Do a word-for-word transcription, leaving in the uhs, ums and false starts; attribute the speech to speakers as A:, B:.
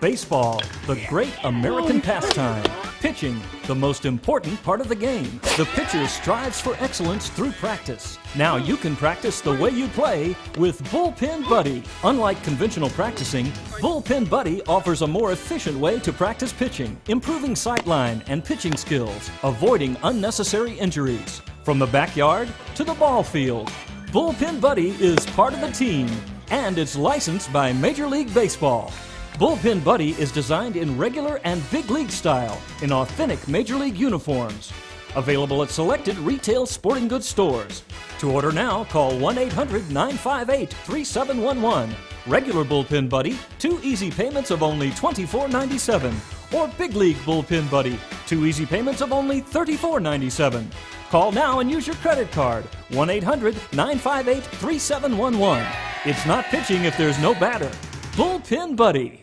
A: Baseball, the great American pastime. Pitching, the most important part of the game. The pitcher strives for excellence through practice. Now you can practice the way you play with Bullpen Buddy. Unlike conventional practicing, Bullpen Buddy offers a more efficient way to practice pitching, improving sightline and pitching skills, avoiding unnecessary injuries. From the backyard to the ball field, Bullpen Buddy is part of the team, and it's licensed by Major League Baseball. Bullpen Buddy is designed in regular and big league style in authentic Major League uniforms. Available at selected retail sporting goods stores. To order now, call one eight hundred, nine five eight, three seven one one. Regular Bullpen Buddy, two easy payments of only twenty-four ninety-seven. Or Big League Bullpen Buddy, two easy payments of only thirty-four ninety-seven. Call now and use your credit card, one eight hundred, nine five eight, three seven one one. It's not pitching if there's no batter. Bullpen Buddy.